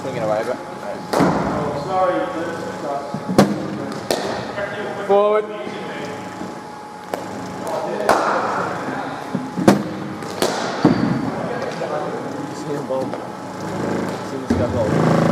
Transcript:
swinging away a bit. Oh, sorry. Forward. See him ball. See this guy ball.